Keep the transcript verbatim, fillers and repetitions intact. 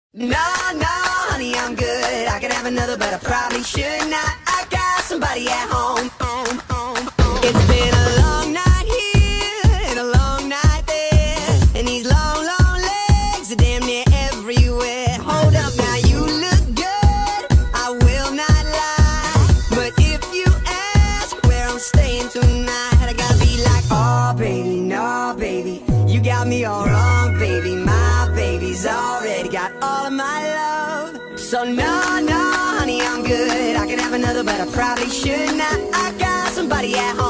No, no, honey, I'm good. I could have another, but I probably should not. I got somebody at home. home, home, home. It's been a long night here and a long night there, and these long, long legs are damn near everywhere. Hold up now, you look good, I will not lie, but if you ask where I'm staying tonight, I gotta be like, oh baby, no baby, you got me all wrong, baby. My baby's already got all of my love. So no, no, honey, I'm good. I could have another, but I probably should not. I got somebody at home.